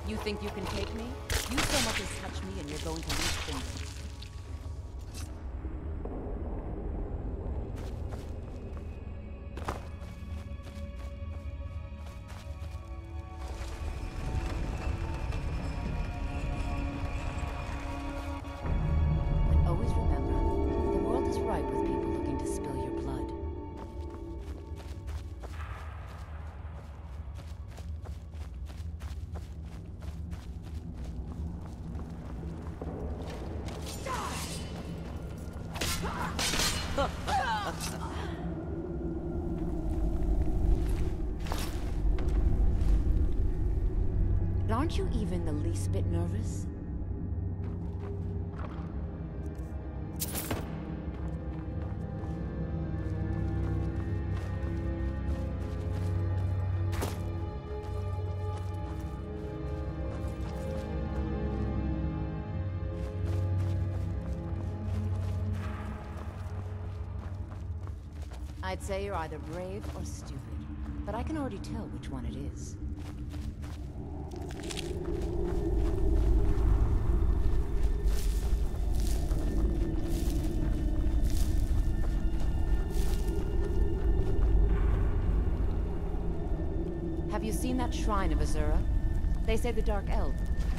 You think you can take me? You so much as touch me and you're going to lose fingers. But always remember, the world is ripe with people looking to spill your blood. Aren't you even the least bit nervous? I'd say you're either brave or stupid, but I can already tell which one it is. Have you seen that shrine of Azura? They say the Dark Elf.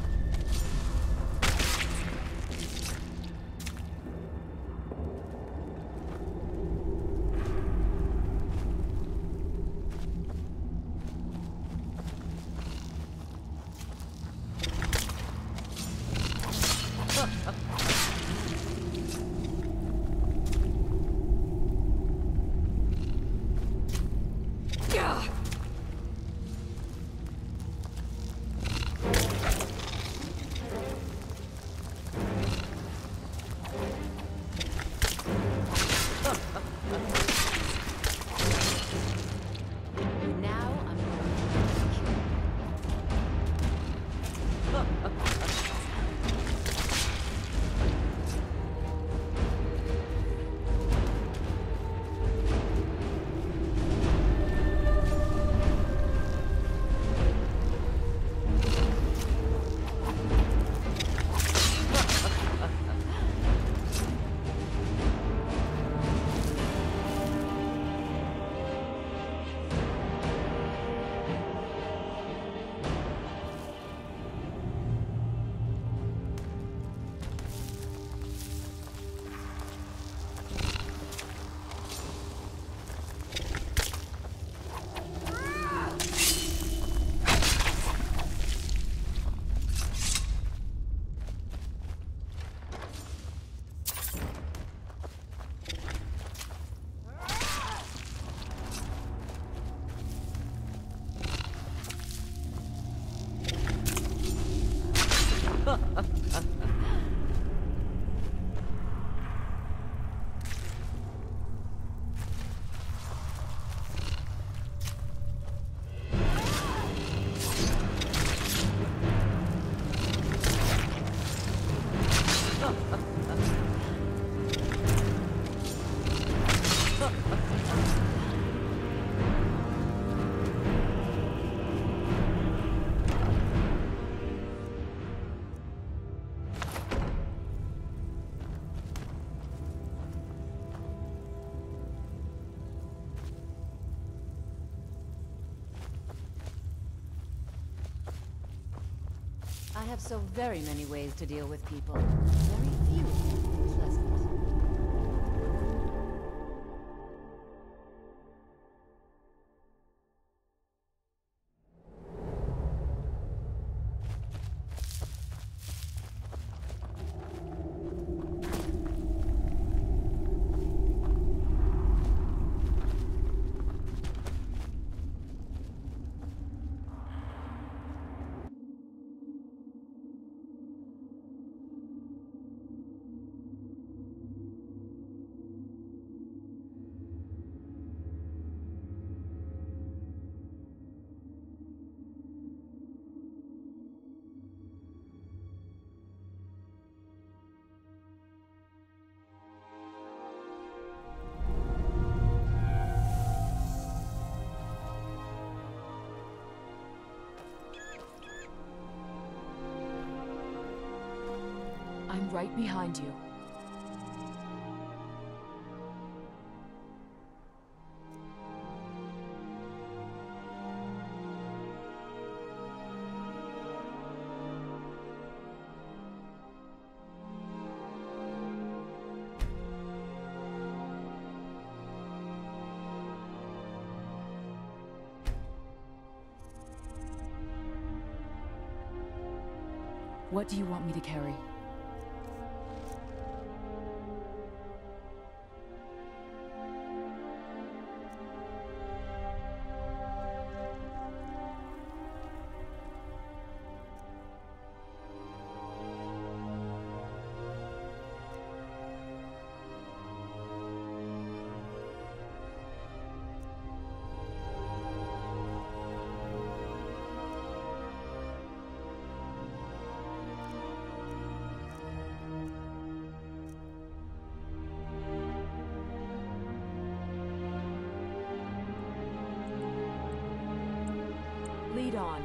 I have so very many ways to deal with people. Very few of them pleasant. right behind you. What do you want me to carry? Lead on.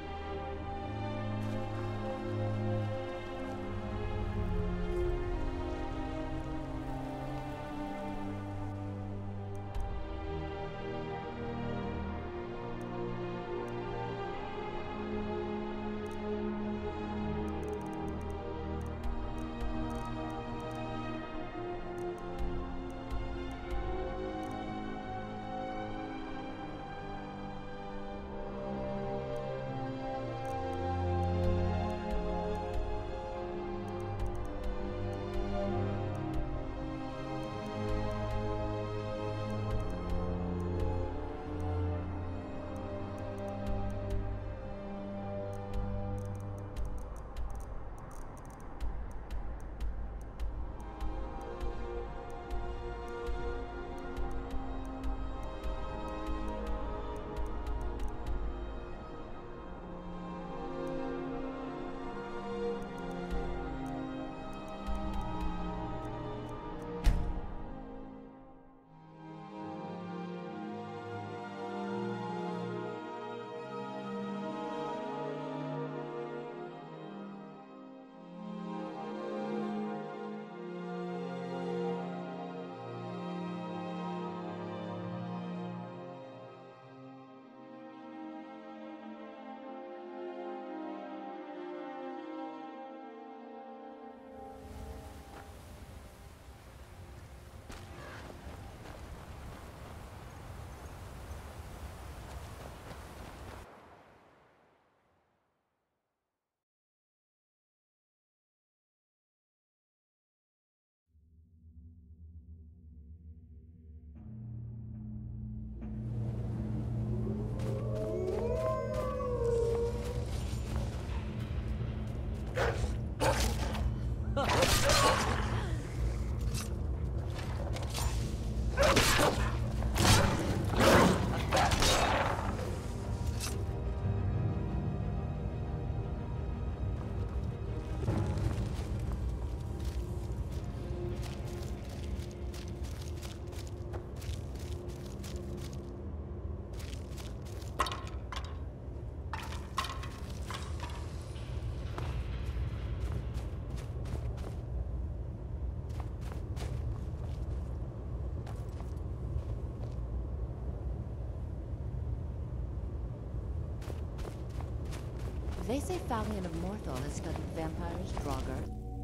They say Falion of Morthal has studied vampires, Draugr.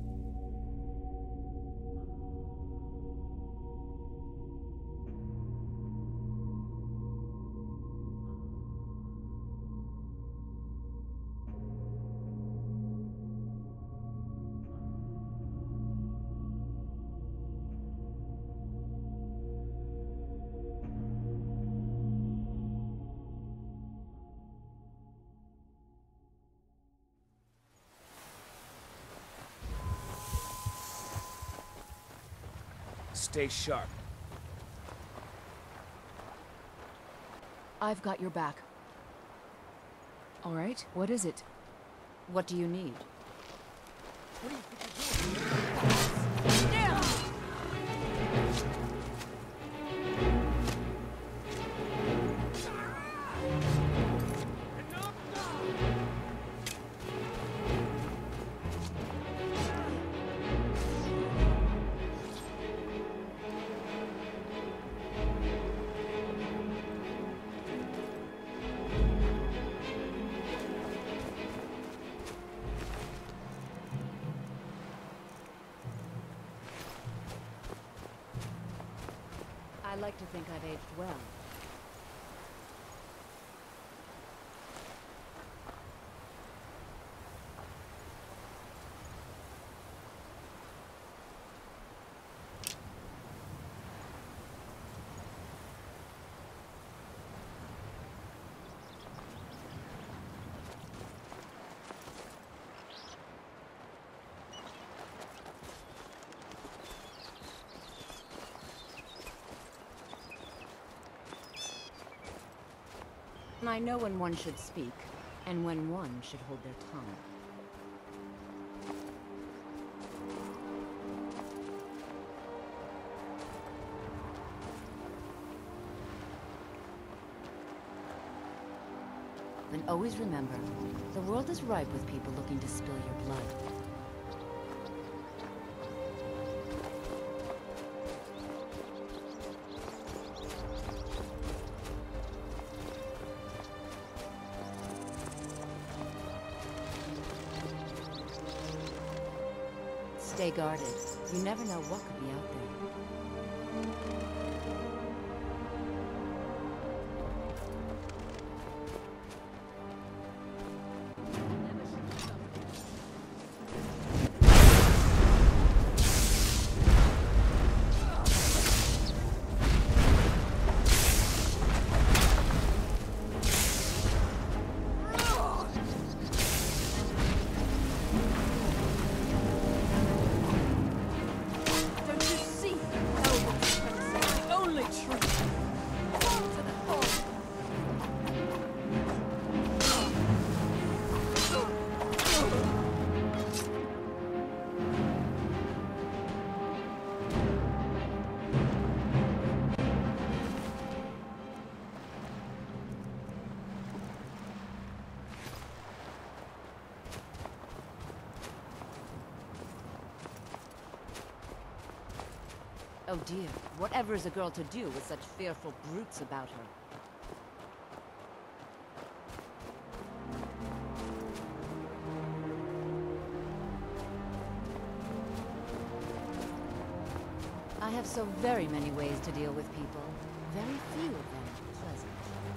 Stay sharp. I've got your back. All right, what is it? What do you need? What do you think you're doing? Damn! like to think I've aged well. I know when one should speak, and when one should hold their tongue. Then always remember, the world is ripe with people looking to spill your blood. Stay guarded. You never know what could be out there. Oh dear, whatever is a girl to do with such fearful brutes about her? I have so very many ways to deal with people. Very few of them pleasant.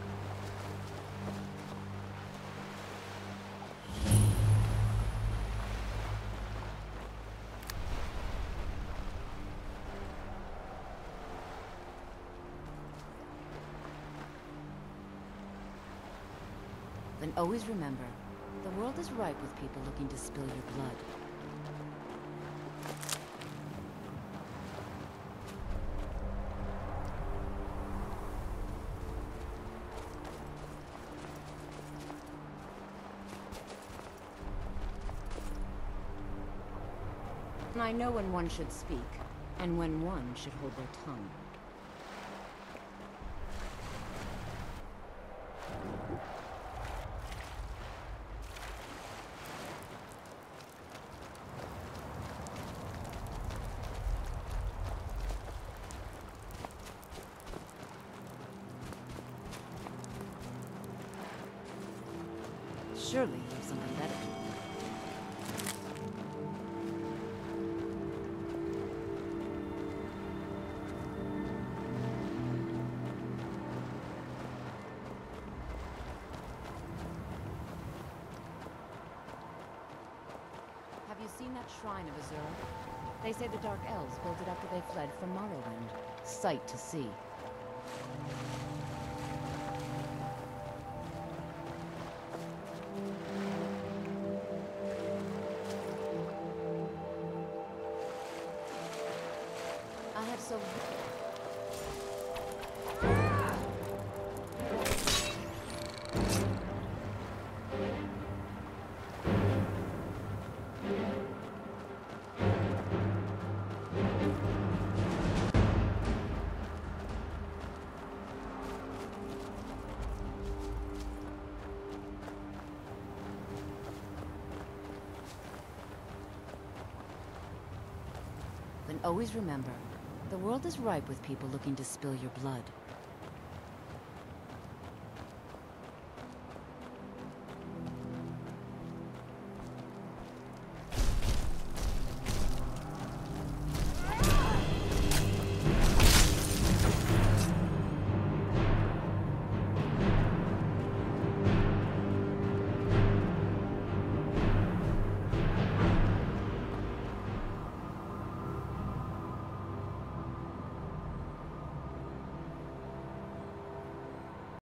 Then always remember, the world is ripe with people looking to spill your blood. I know when one should speak, and when one should hold their tongue. Surely you have something better to do. Have you seen that shrine of Azura? They say the Dark Elves built it after they fled from Morrowind. Sight to see. I have so... Then always remember, the world is ripe with people looking to spill your blood.